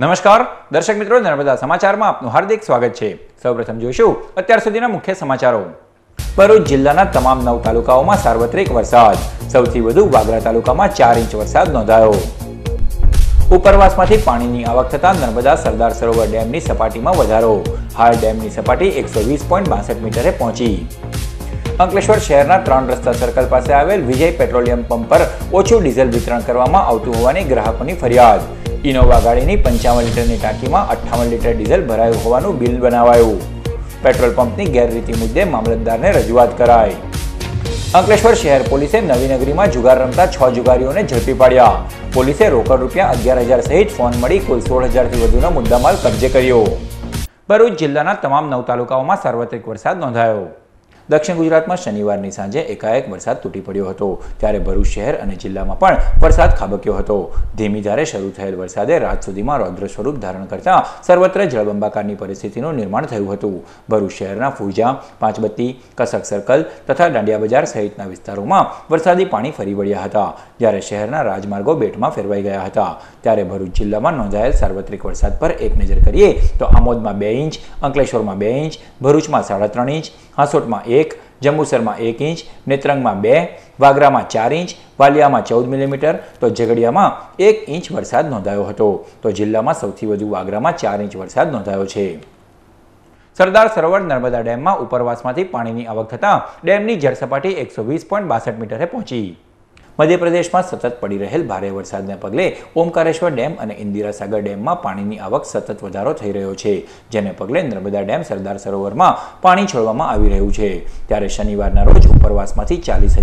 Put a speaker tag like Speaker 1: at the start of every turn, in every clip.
Speaker 1: નમસ્કાર દર્શક મિત્રો, નર્મદા સમાચારમાં આપનું હાર્દિક સ્વાગત છે। સૌપ્રથમ જોઈશું અત્યાર સુધીના મુખ્ય સમાચારો। ભરૂચ જિલ્લાના તમામ 9 તાલુકાઓમાં સાર્વત્રિક વરસાદ, સૌથી વધુ વાગરા તાલુકામાં 4 ઇંચ વરસાદ નોંધાયો। ઉપરવાસમાંથી પાણીની આવક થતાં નર્મદા સરદાર સરોવર ડેમની સપાટીમાં વધારો, હાલ ડેમની સપાટી 120.62 મીટરે પહોંચી। અંકલેશ્વર શહેરના 3 રસ્તા સર્કલ પાસે આવેલ વિજય પેટ્રોલિયમ પંપ પર ઓછું ડીઝલ વિતરણ કરવામાં આવતું હોવાની ગ્રાહકોની ફરિયાદ। ઇનોવા ગાડીની 55 લીટરની ટાંકીમાં 58 લીટર ડીઝલ ભરાયું હોવાનું બિલ બનાવાયું। પેટ્રોલ પંપની ગેરરીતિ મુદ્દે મામલતદારને રજૂઆત કરાઈ। અંકલેશ્વર શહેર પોલીસે નવીનગરીમાં જુગાર રમતા 6 જુગારીઓને ઝડપી પાડ્યા। પોલીસે રોકડ રૂપિયા 11,000 સહિત ફોન મળી કુલ 16,000થી વધુનો મુદ્દામાલ કબજે કર્યો। ભરૂચ જિલ્લાના તમામ 9 તાલુકાઓમાં સાર્વત્રિક વરસાદ નોંધાયો। દક્ષિણ ગુજરાતમાં શનિવારની સાંજે એકાએક વરસાદ તૂટી પડ્યો હતો, ત્યારે ભરૂચ શહેર અને જિલ્લામાં પણ વરસાદ ખાબક્યો હતો। ધીમી ધારે શરૂ થયેલ વરસાદે રાત સુધીમાં રૌદ્ર સ્વરૂપ ધારણ કરતા સર્વત્ર જળબંબાકારની પરિસ્થિતિનું નિર્માણ થયું હતું। ભરૂચ શહેરના ફુરજા, પાંચબત્તી, કસક સર્કલ તથા દાંડિયા બજાર સહિતના વિસ્તારોમાં વરસાદી પાણી ફરી વળ્યા હતા, જ્યારે શહેરના રાજમાર્ગો બેટમાં ફેરવાઈ ગયા હતા। ત્યારે ભરૂચ જિલ્લામાં નોંધાયેલ સાર્વત્રિક વરસાદ પર એક નજર કરીએ તો આમોદમાં 2 ઇંચ, અંકલેશ્વરમાં 2 ઇંચ, ભરૂચમાં 3.5 ઇંચ, હાંસોટમાં 1, જંબુસરમાં 1 ઇંચ, નેત્રંગમાં 2, વાગરામાં 4 ઇંચ, વાલિયામાં 14 મિલીમીટર તો ઝઘડિયામાં 1 ઇંચ વરસાદ નોંધાયો હતો। તો જિલ્લામાં સૌથી વધુ વાગરામાં 4 ઇંચ વરસાદ નોંધાયો છે। સરદાર સરોવર નર્મદા ડેમમાં ઉપરવાસમાંથી પાણીની આવક થતાં ડેમની જળસપાટી 120.62 મીટરે પહોંચી। મધ્યપ્રદેશમાં સતત પડી રહેલ ભારે વરસાદને પગલે ઓમકારેશ્વર ડેમ અને ઇન્દિરા સાગર ડેમમાં પાણીની આવક સતત વધારો થઈ રહ્યો છે, જેને પગલે નર્મદા ડેમ સરદાર સરોવરમાં પાણી છોડવામાં આવી રહ્યું છે। ત્યારે શનિવારના રોજ ઉપરવાસમાંથી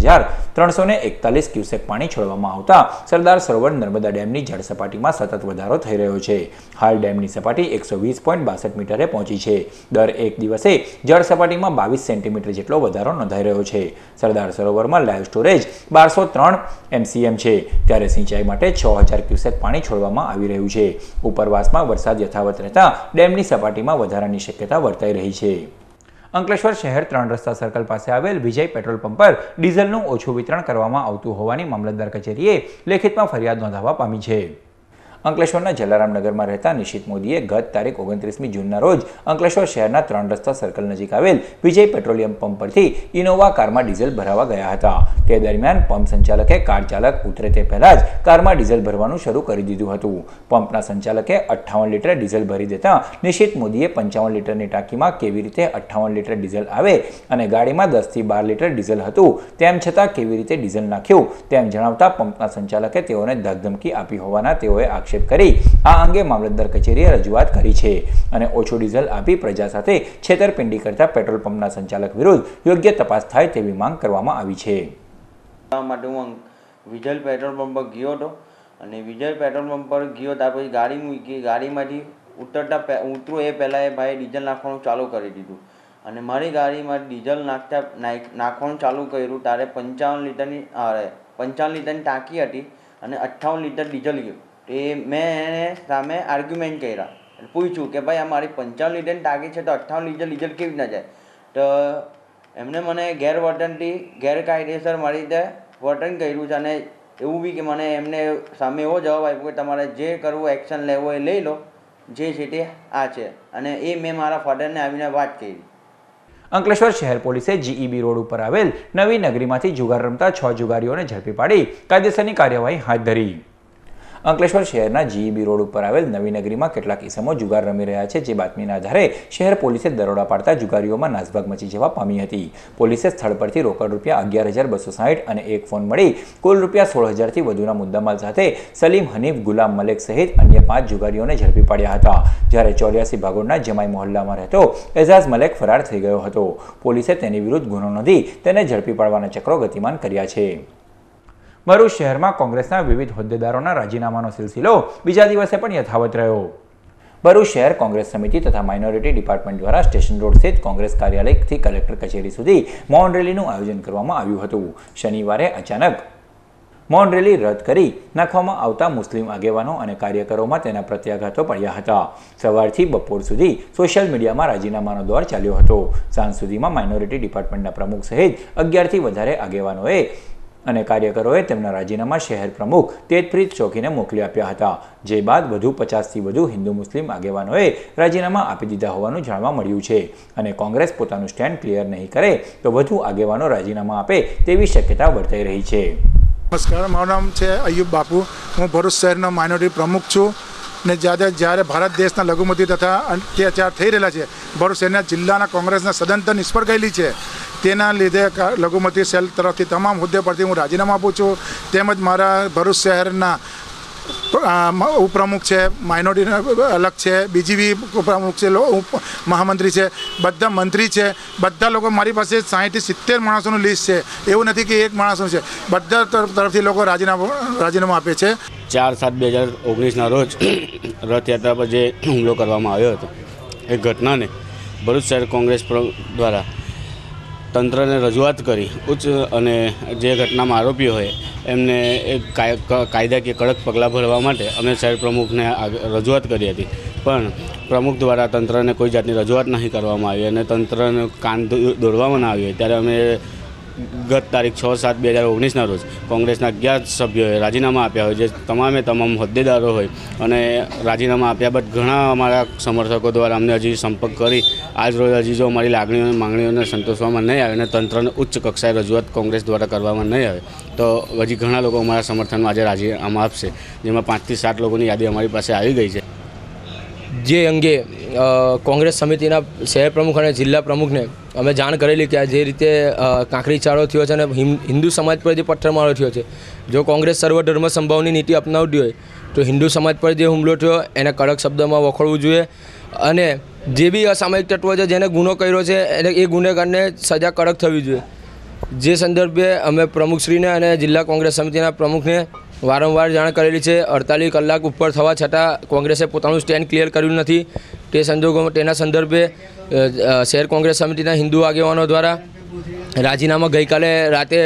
Speaker 1: 40,341 ક્યુસેક પાણી છોડવામાં આવતા સરદાર સરોવર નર્મદા ડેમની જળ સપાટીમાં સતત વધારો થઈ રહ્યો છે। હાલ ડેમની સપાટી 120.62 મીટરે પહોંચી છે। દર એક દિવસે જળ સપાટીમાં 22 સેન્ટીમીટર જેટલો વધારો નોંધાઈ રહ્યો છે। સરદાર સરોવરમાં લાઈવ સ્ટોરેજ 1203 MCM છે, ત્યારે સિંચાઈ માટે 6,000 ક્યુસેક પાણી છોડવામાં આવી રહ્યું છે। ઉપરવાસમાં વરસાદ યથાવત રહેતા ડેમની સપાટીમાં વધારાની શક્યતા વર્તાઈ રહી છે। અંકલેશ્વર શહેર 3 રસ્તા સર્કલ પાસે આવેલ વિજય પેટ્રોલ પંપ પર ડીઝલનું ઓછું વિતરણ કરવામાં આવતું હોવાની મામલતદાર કચેરીએ લેખિતમાં ફરિયાદ નોંધાવવા પામી છે। અંકલેશ્વરના જલારામનગરમાં રહેતા નિશિત મોદીએ ગત તારીખ 29મી જૂનના રોજ અંકલેશ્વર શહેરના 3 રસ્તા સર્કલ નજીક આવેલ વિજય પેટ્રોલિયમ પંપ પરથી ઇનોવા કારમાં ડીઝલ ભરાવા ગયા હતા। તે દરમિયાન પંપ સંચાલકે કાર ચાલક ઉતરે તે પહેલા જ કારમાં ડીઝલ ભરવાનું શરૂ કરી દીધું હતું। પંપના સંચાલકે 58 લીટર ડીઝલ ભરી દેતા નિશિત મોદીએ 55 લીટરની ટાંકીમાં કેવી રીતે 58 લીટર ડીઝલ આવે અને ગાડીમાં 10થી 12 લીટર ડીઝલ હતું તેમ છતાં કેવી રીતે ડીઝલ નાખ્યું તેમ જણાવતા પંપના સંચાલકે તેઓને ધમકી આપી હોવાના તેઓએ આક્ષેપ કરી આ અંગે મામલતદાર કચેરીએ રજૂઆત કરી છે અને ઓછું ડીઝલ આપી પ્રજા સાથે છેતરપિંડી કરતા પેટ્રોલ પંપના સંચાલક વિરુદ્ધ યોગ્ય તપાસ થાય તેવી માંગ કરવામાં આવી છે।
Speaker 2: માટે હું વિજય પેટ્રોલ પંપ પર ગયો હતો અને વિજય પેટ્રોલ પંપ પર ગયો ત્યાર પછી ગાડી મૂકી, ગાડીમાંથી ઉતરું એ પહેલાં એ ભાઈ ડીઝલ નાખવાનું ચાલુ કરી દીધું અને મારી ગાડીમાં ડીઝલ નાખવાનું ચાલુ કર્યું ત્યારે 55 લીટરની ટાંકી હતી અને 58 લીટર ડીઝલ ગયું। એ મેં એને સામે આર્ગ્યુમેન્ટ કર્યા, પૂછ્યું કે ભાઈ આ મારી 55 લીટરની ટાંકી છે તો 58 લીટર ડીઝલ કેવી રીતના જાય? તો એમણે મને ગેરકાયદેસર મારી રીતે વર્તન કર્યું છે અને એવું બી કે મને એમને સામે એવો જવાબ આપ્યો કે તમારે જે કરવું એક્શન લેવો એ લઈ લો, જે છે તે આ છે અને એ મેં મારા ફાધરને આવીને વાત કરી।
Speaker 1: અંકલેશ્વર શહેર પોલીસે GEB રોડ ઉપર આવેલ નવી નગરીમાંથી જુગાર રમતા 6 જુગારીઓને ઝડપી પાડી કાયદેસરની કાર્યવાહી હાથ ધરી। અંકલેશ્વર શહેરના GEB રોડ ઉપર આવેલ નવી નગરીમાં કેટલાક ઇસમો જુગાર રમી રહ્યા છે, જે બાતમીના આધારે શહેર પોલીસે દરોડા પાડતા જુગારીઓમાં નાસભાગ મચી જવા પામી હતી। પોલીસે સ્થળ પરથી રોકડ રૂપિયા 11,260 અને એક ફોન મળી કુલ રૂપિયા 16,000થી વધુના મુદ્દામાલ સાથે સલીમ હનીફ, ગુલામ મલેક સહિત અન્ય 5 જુગારીઓને ઝડપી પાડ્યા હતા, જ્યારે 84 ભાગોળના જમાઈ મોહલ્લામાં રહેતો એઝાઝ મલેક ફરાર થઈ ગયો હતો। પોલીસે તેની વિરુદ્ધ ગુનો નોંધી તેને ઝડપી પાડવાના ચક્રો ગતિમાન કર્યા છે। ભરૂચ શહેરમાં કોંગ્રેસના વિવિધ હોદ્દેદારોના રાજીનામાનો સિલસિલો બીજા દિવસે પણ યથાવત રહ્યો। ભરૂચ શહેર કોંગ્રેસ સમિતિ તથા માઇનોરિટી ડિપાર્ટમેન્ટ દ્વારા સ્ટેશન રોડ સ્થિત કોંગ્રેસ કાર્યાલયથી કલેક્ટર કચેરી સુધી મૌન રેલીનું આયોજન કરવામાં આવ્યું હતું। શનિવારે અચાનક મૌન રેલી રદ કરી નાખવામાં આવતા મુસ્લિમ આગેવાનો અને કાર્યકરોમાં તેના પ્રત્યાઘાતો પડ્યા હતા। સવારથી બપોર સુધી સોશિયલ મીડિયામાં રાજીનામાનો દોર ચાલ્યો હતો। સાંજ સુધીમાં માઇનોરિટી ડિપાર્ટમેન્ટના પ્રમુખ સહિત 11થી વધારે આગેવાનોએ અને કાર્યકરોએ તેમના રાજીનામા શહેર પ્રમુખ તેજપ્રીત ચોકીને મોકલી આપ્યા હતા, જે બાદ વધુ 50થી વધુ હિન્દુ મુસ્લિમ આગેવાનોએ રાજીનામા આપી દીધા હોવાનું જાણવા મળ્યું છે અને કોંગ્રેસ પોતાનું સ્ટેન્ડ ક્લિયર નહીં કરે તો વધુ આગેવાનો રાજીનામા આપે તેવી શક્યતા વર્તાઈ રહી છે.
Speaker 3: નમસ્કાર, મારું નામ છે અયુબ બાપુ. હું ભરૂચ શહેરનો માઇનોરિટી પ્રમુખ છું ને જ્યારે ભારત દેશના લઘુમતી તથા અત્યાચાર થઈ રહેલા છે, ભરૂચ શહેરના જિલ્લાના કોંગ્રેસના સદંતર નિષ્ફળ ગયેલી છે, તેના લીધે લઘુમતી સેલ તરફથી તમામ હોદ્દે પરથી હું રાજીનામું આપું છું. તેમજ મારા ભરૂચ શહેરના ઉપપ્રમુખ છે, માઇનોરિટી અલગ છે, બીજીવી ઉપપ્રમુખ છે, મહામંત્રી છે, બધા મંત્રી છે, બધા લોકો મારી પાસે 60 થી 70 માણસોનું લિસ્ટ છે. એવું નથી કે એક માણસનું છે, બધા તરફથી લોકો રાજીનામું આપે છે.
Speaker 4: 4/7/2019ના રોજ રથયાત્રા પર જે હુમલો કરવામાં આવ્યો હતો એ ઘટનાને ભરૂચ શહેર કોંગ્રેસ દ્વારા તંત્રને રજૂઆત કરી ઉચ્ચ અને જે ઘટનામાં આરોપીઓ હોય એમને એક કાયદાકીય કડક પગલાં ભરવા માટે અમે શહેર પ્રમુખને રજૂઆત કરી હતી, પણ પ્રમુખ દ્વારા તંત્રને કોઈ જાતની રજૂઆત નહીં કરવામાં આવી અને તંત્રને કાન દોરવામાં ના આવ્યું. ત્યારે અમે ગત તારીખ 6/7/2019ના રોજ કોંગ્રેસના 11 સભ્યોએ રાજીનામા આપ્યા હોય, જે તમામ હોદ્દેદારો હોય, અને રાજીનામા આપ્યા બાદ ઘણા અમારા સમર્થકો દ્વારા અમને હજી સંપર્ક કરી આજ રોજ હજી જો અમારી લાગણીઓ માંગણીઓને સંતોષવામાં નહીં આવે અને તંત્રને ઉચ્ચ કક્ષાએ રજૂઆત કોંગ્રેસ દ્વારા કરવામાં નહીં આવે તો હજી ઘણા લોકો અમારા સમર્થનમાં આજે રાજીનામા આપશે, જેમાં 5 થી 7 લોકોની યાદી અમારી પાસે આવી ગઈ છે.
Speaker 5: જે અંગે કોંગ્રેસ સમિતિના શહેર પ્રમુખ અને જિલ્લા પ્રમુખને અમે જાણ કરેલી કે આ જે રીતે કાંકરી ચાળો થયો છે અને હિન્દુ સમાજ પર જે પથ્થરમારો થયો છે, જો કોંગ્રેસ સર્વધર્મ સંભાવની નીતિ અપનાવતી હોય તો હિન્દુ સમાજ પર જે હુમલો થયો એને કડક શબ્દોમાં વખોડવું જોઈએ અને જે બી અસામાયિક તત્વો છે જેને ગુનો કર્યો છે એ ગુનેગારને સજા કડક થવી જોઈએ. જે સંદર્ભે અમે પ્રમુખશ્રીને અને જિલ્લા કોંગ્રેસ સમિતિના પ્રમુખને વારંવાર જાણ કરેલી છે. 48 કલાક ઉપર થવા છતાં કોંગ્રેસે પોતાનું સ્ટેન્ડ ક્લિયર કર્યું નથી. તે સંજોગોમાં તેના સંદર્ભે શહેર કોંગ્રેસ સમિતિના હિન્દુ આગેવાનો દ્વારા રાજીનામા ગઈકાલે રાતે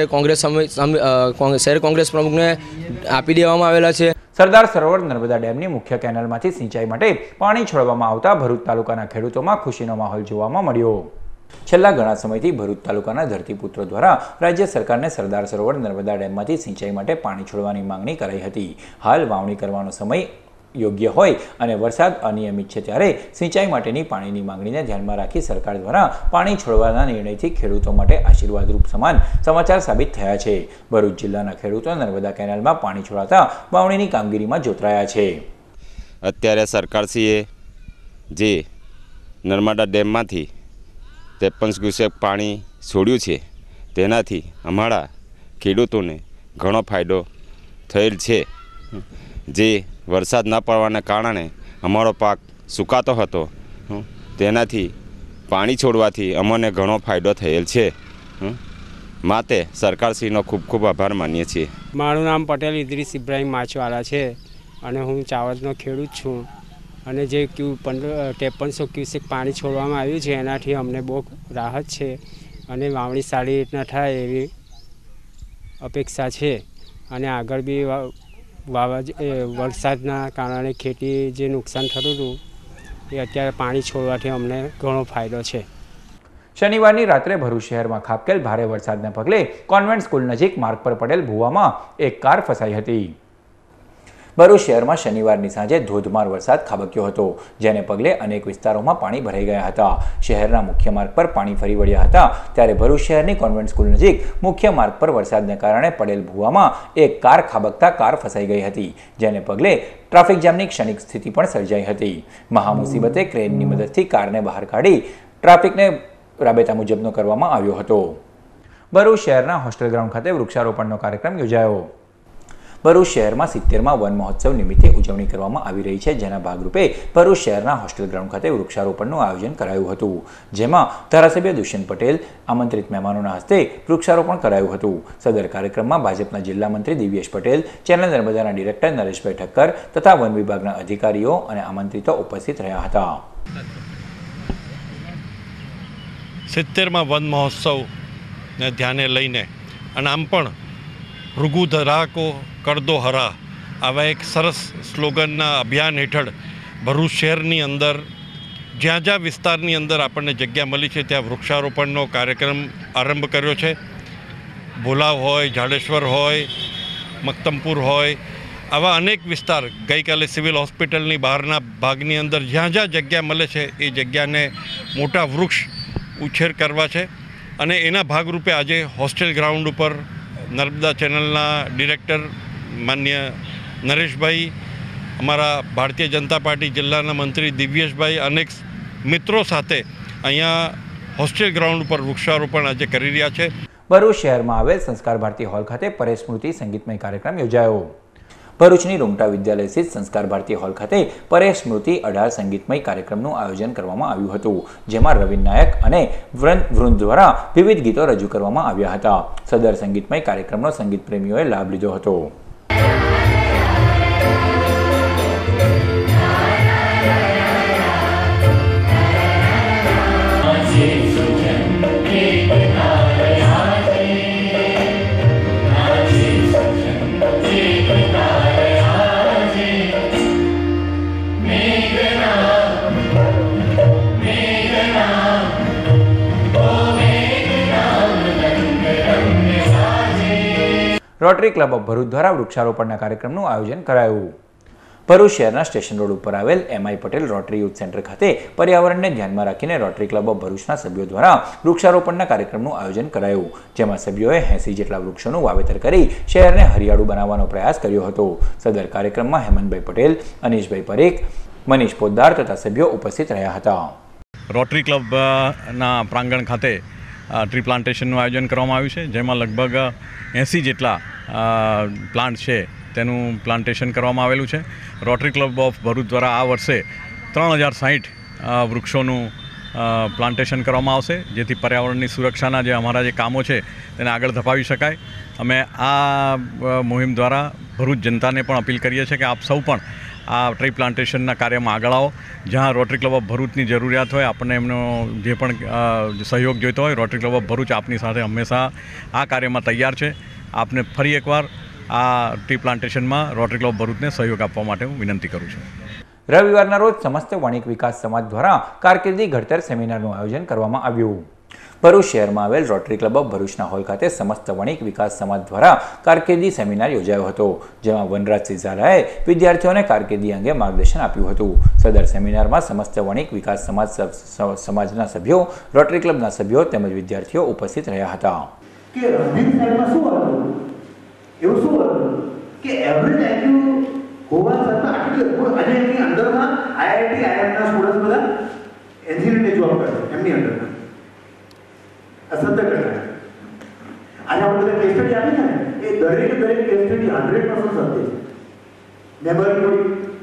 Speaker 5: શહેર કોંગ્રેસ પ્રમુખને આપી દેવામાં આવેલા છે.
Speaker 1: સરદાર સરોવર નર્મદા ડેમની મુખ્ય કેનાલમાંથી સિંચાઈ માટે પાણી છોડવામાં આવતા ભરૂચ તાલુકાના ખેડૂતોમાં ખુશીનો માહોલ જોવામાં મળ્યો. છેલ્લા ઘણા સમયથી ભરૂચ તાલુકાના ધરતીપુત્રો દ્વારા રાજ્ય સરકારને સરદાર સરોવર નર્મદા ડેમમાંથી સિંચાઈ માટે પાણી છોડવાની માંગણી કરાઈ હતી. હાલ વાવણી કરવાનો સમય યોગ્ય હોય અને વરસાદ અનિયમિત છે, ત્યારે સિંચાઈ માટેની પાણીની માંગણીને ધ્યાનમાં રાખી સરકાર દ્વારા પાણી છોડવાના નિર્ણયથી ખેડૂતો માટે આશીર્વાદરૂપ સમાન સમાચાર સાબિત થયા છે. ભરૂચ જિલ્લાના ખેડૂતો નર્મદા કેનાલમાં પાણી છોડાતા વાવણીની કામગીરીમાં જોતરાયા છે.
Speaker 6: અત્યારે સરકારશ્રીએ જે નર્મદા ડેમમાંથી 53 ક્યુસેક પાણી છોડ્યું છે, તેનાથી અમારા ખેડૂતોને ઘણો ફાયદો થયેલ છે. જે વરસાદ ન પડવાના કારણે અમારો પાક સુકાતો હતો, તેનાથી પાણી છોડવાથી અમને ઘણો ફાયદો થયેલ છે. માટે સરકારશ્રીનો ખૂબ ખૂબ આભાર માનીએ છીએ.
Speaker 7: મારું નામ પટેલ ઇદ્રીસ ઇબ્રાહીમ માછવાલા છે અને હું ચાવડનો ખેડૂત છું. અને જે 5300 ક્યુસેક પાણી છોડવામાં આવ્યું છે એનાથી અમને બહુ રાહત છે અને વાવણી સારી રીતના થાય એવી અપેક્ષા છે. અને આગળ બી વરસાદના કારણે ખેતી જે નુકસાન થતું હતું એ અત્યારે પાણી છોડવાથી અમને ઘણો ફાયદો છે.
Speaker 1: શનિવારની રાત્રે ભરૂચ શહેરમાં ખાબકેલ ભારે વરસાદને પગલે કોન્વેન્ટ સ્કૂલ નજીક માર્ગ પર પડેલ ભૂવામાં એક કાર ફસાઈ હતી. ભરૂચ શહેરમાં શનિવારની સાંજે ધોધમાર વરસાદ ખાબક્યો હતો, જેને પગલે અનેક વિસ્તારોમાં પાણી ભરાઈ ગયા હતા. શહેરના મુખ્ય માર્ગ પર પાણી ફરી વળ્યા હતા, ત્યારે ભરૂચ શહેરની કોન્વેન્ટ સ્કૂલ નજીક મુખ્ય માર્ગ પર વરસાદને કારણે પડેલ ભૂવામાં એક કાર ખાબકતા કાર ફસાઈ ગઈ હતી, જેને પગલે ટ્રાફિક જામની ક્ષણિક સ્થિતિ પણ સર્જાઈ હતી. મહામુસીબતે ક્રેનની મદદથી કારને બહાર કાઢી ટ્રાફિકને રાબેતા મુજબનો કરવામાં આવ્યો હતો. ભરૂચ શહેરના હોસ્ટેલ ગ્રાઉન્ડ ખાતે વૃક્ષારોપણનો કાર્યક્રમ યોજાયો. ભરૂચ શહેરમાં 70મા વન મહોત્સવ નિમિત્તે ઉજવણી કરવામાં આવી રહી છે, જેના ભાગરૂપે ભરૂચ શહેરના હોસ્ટેલ ગ્રાઉન્ડ ખાતે વૃક્ષારોપણનું આયોજન કરાયું હતું, જેમાં ધારાસભ્ય દુષ્યંત પટેલ આમંત્રિત મહેમાનોના હસ્તે વૃક્ષારોપણ કરાયું હતું. સદર કાર્યક્રમમાં ભાજપના જિલ્લા મંત્રી દિવ્યેશ પટેલ, ચેનલ નર્મદાના ડિરેક્ટર નરેશભાઈ ઠક્કર તથા વન વિભાગના અધિકારીઓ અને આમંત્રિતો ઉપસ્થિત રહ્યા હતા.
Speaker 8: 70મા વન મહોત્સવને ધ્યાને લઈને અને આમ પણ ભૃગુ ધરાકો કરદો હરા આવા એક સરસ સ્લોગનના અભિયાન હેઠળ ભરૂચ શહેરની અંદર જ્યાં જ્યાં વિસ્તારની અંદર આપણને જગ્યા મળી છે ત્યાં વૃક્ષારોપણનો કાર્યક્રમ આરંભ કર્યો છે. ભોલાવ હોય, જાડેશ્વર હોય, મક્તમપુર હોય, આવા અનેક વિસ્તાર ગઈકાલે સિવિલ હોસ્પિટલની બહારના ભાગની અંદર જ્યાં જ્યાં જગ્યા મળે છે એ જગ્યાને મોટા વૃક્ષ ઉછેર કરવા છે. અને એના ભાગરૂપે આજે હોસ્ટેલ ગ્રાઉન્ડ ઉપર નર્મદા ચેનલના ડિરેક્ટર માન્ય નરેશભાઈ, અમારા ભારતીય જનતા પાર્ટી જિલ્લાના મંત્રી દિવ્યેશભાઈ, અનેક મિત્રો સાથે અહીંયા હોસ્ટેલ ગ્રાઉન્ડ ઉપર વૃક્ષારોપણ આજે કરી રહ્યા છે.
Speaker 1: ભરૂચ શહેરમાં આવેલ સંસ્કાર ભારતી હોલ ખાતે પરેશ સ્મૃતિ સંગીતમય કાર્યક્રમ યોજાયો. ભરૂચની રૂમટા વિદ્યાલય સ્થિત સંસ્કાર ભારતી હોલ ખાતે પરેશ સ્મૃતિ 18 સંગીતમય કાર્યક્રમનું આયોજન કરવામાં આવ્યું હતું, જેમાં રવિન્દ્ર નાયક અને વૃંદ દ્વારા વિવિધ ગીતો રજૂ કરવામાં આવ્યા હતા. સદર સંગીતમય કાર્યક્રમનો સંગીત પ્રેમીઓએ લાભ લીધો હતો. રોટરી ક્લબ ઓફ ભરૂચ દ્વારા વૃક્ષારોપણના કાર્યક્રમનું આયોજન કરાયું. ભરૂચ શહેરના સ્ટેશન રોડ ઉપર આવેલ MI Patel rotary youth centre ખાતે પર્યાવરણને ધ્યાનમાં રાખીને રોટરી ક્લબ ઓફ ભરૂચના સભ્યો દ્વારા વૃક્ષારોપણના કાર્યક્રમનું આયોજન કરાયું, જેમાં સભ્યોએ 80 જેટલા વૃક્ષોનું વાવેતર કરી શહેરને હરિયાળું બનાવવાનો પ્રયાસ કર્યો હતો. સદર કાર્યક્રમમાં હેમંતભાઈ પટેલ, અનીશભાઈ પરેખ, મનીષ પોદ્દાર તથા સભ્યો ઉપસ્થિત રહ્યા હતા.
Speaker 9: રોટરી ક્લબના પ્રાંગણ ખાતે ટ્રી પ્લાન્ટેશનનું આયોજન કરવામાં આવ્યું છે, જેમાં લગભગ 80 જેટલા પ્લાન્ટ છે તેનું પ્લાન્ટેશન કરવામાં આવેલું છે. રોટરી ક્લબ ઓફ ભરૂચ દ્વારા આ વર્ષે 3060 વૃક્ષોનું પ્લાન્ટેશન કરવામાં આવશે, જેથી પર્યાવરણની સુરક્ષાના જે અમારા જે કામો છે તેને આગળ ધપાવી શકાય. અમે આ મુહિમ દ્વારા ભરૂચ જનતાને પણ અપીલ કરીએ છીએ કે આપ સૌ પણ આ ટ્રી પ્લાન્ટેશનના કાર્યમાં આગળ આવો. જ્યાં રોટરી ક્લબ ઓફ ભરૂચની જરૂરિયાત હોય, આપણને એમનો જે પણ સહયોગ જોઈતો હોય, રોટરી ક્લબ ઓફ ભરૂચ આપની સાથે હંમેશા આ કાર્યમાં તૈયાર છે. આપને ફરી એકવાર આ ટ્રી પ્લાન્ટેશનમાં રોટરી ક્લબ ઓફ ભરૂચને સહયોગ આપવા માટે હું વિનંતી કરું છું.
Speaker 1: રવિવારના રોજ સમસ્ત વણિક વિકાસ સમાજ દ્વારા કારકિર્દી ઘડતર સેમિનારનું આયોજન કરવામાં આવ્યું. ભરૂચ શહેરમાં આવેલ રોટરી ક્લબ ઓફ ભરૂચના હોલ ખાતે સમસ્ત વણિક વિકાસ સમાજ દ્વારા કારકિર્દી સેમિનાર યોજાયો હતો, જેમાં વનરાજસિંહ ઝાલાએ વિદ્યાર્થીઓને કારકિર્દી અંગે માર્ગદર્શન આપ્યું હતું. સદર સેમિનારમાં સમસ્ત વણિક વિકાસ સમાજના સભ્યો, રોટરી ક્લબના સભ્યો તેમજ વિદ્યાર્થીઓ ઉપસ્થિત રહ્યા હતા.
Speaker 10: સત્ય ઘટના આજે આપણે કેસ સ્ટડી આપી છે ને, એ દરેક કેસ સ્ટડી 100% સત્ય છે. મેં બરાબર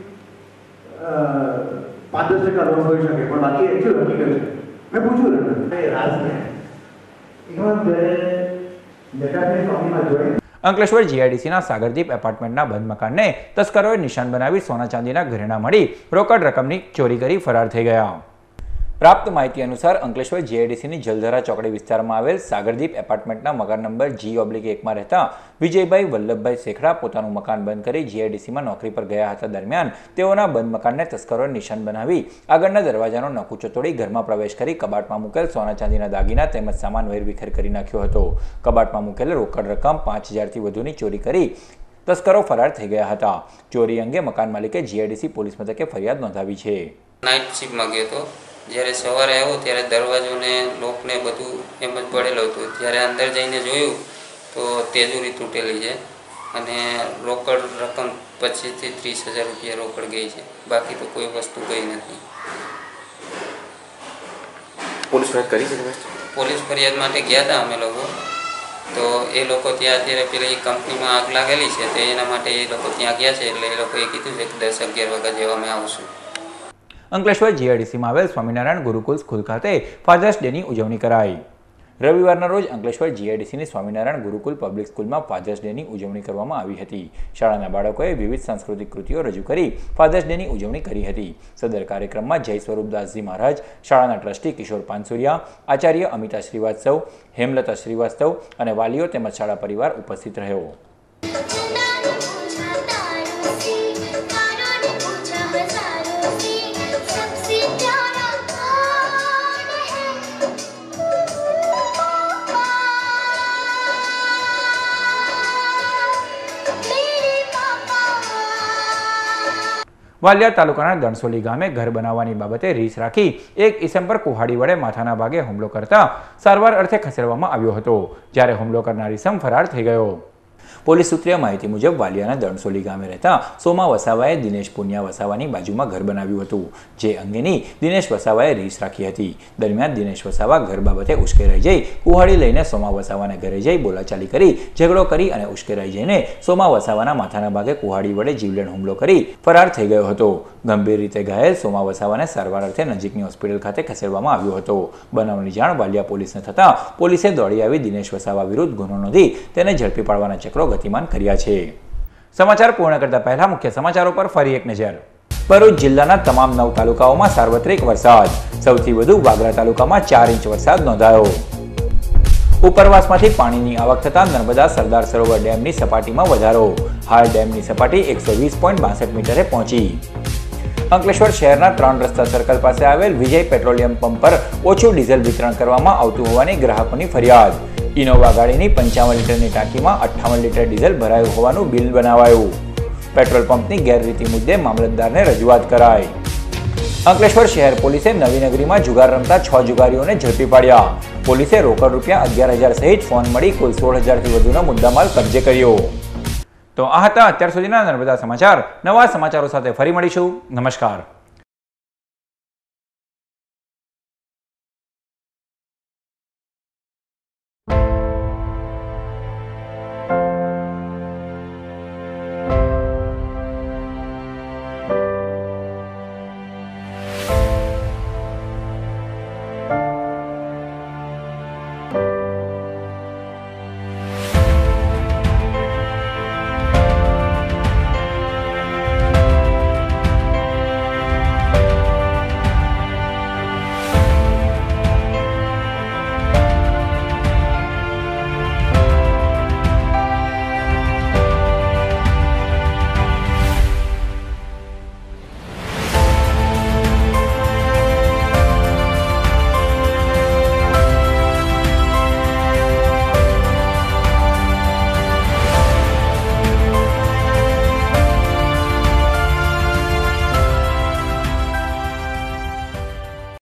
Speaker 10: 5-10% લોસ હોઈ શકે, પણ બાકી એકચ્યુઅલ હકીકત છે. મેં પૂછ્યું ને
Speaker 1: અંકલેશ્વર GIDCના સાગરદીપ એપાર્ટમેન્ટના બંધ મકાનને તસ્કરોએ નિશાન બનાવી સોના ચાંદીના ઘરેણાં મળી રોકડ રકમની ચોરી કરી ફરાર થઈ ગયા. પ્રાપ્ત માહિતી અનુસાર અંકલેશ્વર GIDCની જલધરા ચોકડી વિસ્તારમાં આવેલ સાગરદીપ એપાર્ટમેન્ટના મકાન નંબર G/1 રહેતા વિજયભાઈ વલ્લભભાઈ શેખડા પોતાનું મકાન બંધ કરી GIDCમાં નોકરી પર ગયા હતા. દરમિયાન તેઓના બંધ મકાનને તસ્કરોએ નિશાન બનાવી આગળના દરવાજાનો નકુચો તોડી ઘરમાં પ્રવેશ કરી કબાટમાં મૂકેલ સોના ચાંદીના દાગીના તેમજ સામાન વેરવિખેર કરી નાખ્યો હતો. કબાટમાં મૂકેલ રોકડ રકમ 5000થી વધુની ચોરી કરી તસ્કરો ફરાર થઈ ગયા હતા. ચોરી અંગે મકાન માલિકે GIDC પોલીસ મથકે ફરિયાદ નોંધાવી છે.
Speaker 11: નાઇટ શિફ્ટમાં ગયો હતો. જ્યારે સવારે આવ્યો ત્યારે દરવાજોને લોકને બધું એમ જ પડેલું હતું. જ્યારે અંદર જઈને જોયું તો તેજોરી તૂટેલી છે અને રોકડ રકમ 25,000 થી 30,000 રૂપિયા રોકડ ગઈ છે. બાકી તો કોઈ વસ્તુ ગઈ નથી.
Speaker 12: પોલીસ ફરિયાદ કરી છે?
Speaker 11: પોલીસ ફરિયાદ માટે ગયા હતા અમે લોકો, તો એ લોકો ત્યાં અત્યારે પેલી કંપનીમાં આગ લાગેલી છે તો એના માટે એ લોકો ત્યાં ગયા છે, એટલે એ લોકોએ કીધું છે કે 10-11 વાગ્યા જેવા અમે આવશું.
Speaker 1: અંકલેશ્વર GIDCમાં આવેલ સ્વામિનારાયણ ગુરુકુલ સ્કૂલ ખાતે ફાધર્સ ડેની ઉજવણી કરાઈ. રવિવારના રોજ અંકલેશ્વર GIDCની સ્વામિનારાયણ ગુરુકુલ પબ્લિક સ્કૂલમાં ફાધર્સ ડેની ઉજવણી કરવામાં આવી હતી. શાળાના બાળકોએ વિવિધ સાંસ્કૃતિક કૃતિઓ રજૂ કરી ફાધર્સ ડેની ઉજવણી કરી હતી. સદર કાર્યક્રમમાં જય સ્વરૂપદાસજી મહારાજ, શાળાના ટ્રસ્ટી કિશોર પાનસુરિયા, આચાર્ય અમિતા શ્રીવાસ્તવ, હેમલતા શ્રીવાસ્તવ અને વાલીઓ તેમજ શાળા પરિવાર ઉપસ્થિત રહ્યો. વાલિયા તાલુકાના દણસોલી ગામે ઘર બનાવવાની બાબતે રીસ રાખી એક ઈસમ પર કુહાડી વડે માથાના ભાગે હુમલો કરતા સારવાર અર્થે ખસેડવામાં આવ્યો હતો, જ્યારે હુમલો કરનાર ઈસમ ફરાર થઈ ગયો. પોલીસ સૂત્રીય માહિતી મુજબ વાલિયાના દણસોલી ગામે રહેતા સોમા વસાવાએ દિનેશ પુનિયા વસાવાની બાજુમાં ઘર બનાવ્યું હતું, જે અંગેની દિનેશ વસાવાએ રીસ રાખી હતી. દરમિયાન દિનેશ વસાવા ઘર બાબતે ઉશ્કેરાઈ જઈ કુહાડી લઈને સોમા વસાવાને ઘરે જઈ બોલાચાલી કરી ઝઘડો કરી અને ઉશ્કેરાઈ જઈને સોમા વસાવાના માથાના ભાગે કુહાડી વડે જીવલેણ હુમલો કરી ફરાર થઈ ગયો હતો. ગંભીર રીતે ઘાયલ સોમા વસાવાને સારવાર અર્થે નજીકની હોસ્પિટલ ખાતે ખસેડવામાં આવ્યો હતો. બનાવની જાણ વાલિયા પોલીસને થતાં પોલીસે દોડી આવી દિનેશ વસાવા વિરુદ્ધ ગુનો નોંધી તેને ઝડપી પાડવાના ચક્રો ગતિમાન કર્યા છે. સમાચાર પૂર્ણ કરતા પહેલા મુખ્ય સમાચારો પર ફરી એક નજર. ભરૂચ જિલ્લાના તમામ 9 તાલુકાઓમાં સાર્વત્રિક વરસાદ. સૌથી વધુ વાગરા તાલુકામાં 4 ઇંચ વરસાદ નોંધાયો. ઉપરવાસમાંથી પાણીની આવક થતાં નર્મદા સરદાર સરોવર ડેમની સપાટીમાં વધારો. હાલ ડેમની સપાટી 120.62 મીટરે પહોંચી. અંકલેશ્વર શહેરના 3 રસ્તા સર્કલ પાસે આવેલ વિજય પેટ્રોલિયમ પંપ પર ઓછું ડીઝલ વિતરણ કરવામાં આવતું હોવાની ગ્રાહકોની ફરિયાદ. ઇનોવા ગાડીની 55 લીટરની ટાંકીમાં 58 લીટર ડીઝલ ભરાયું હોવાનું બિલ બનાવાયું. પેટ્રોલ પંપની ગેરરીતિ મુદ્દે મામલતદારને રજૂઆત કરાઈ. અંકલેશ્વર શહેર પોલીસે નવીનગરીમાં જુગાર રમતા 6 જુગારીઓને ઝડપી પાડ્યા. પોલીસે રોકડ રૂપિયા 11,000 સહિત ફોન મળી કુલ 16,000થી વધુનો મુદ્દામાલ કબજે કર્યો. તો આ હતા અત્યાર સુધીના નર્મદા સમાચાર. નવા સમાચારો સાથે ફરી મળીશું. નમસ્કાર.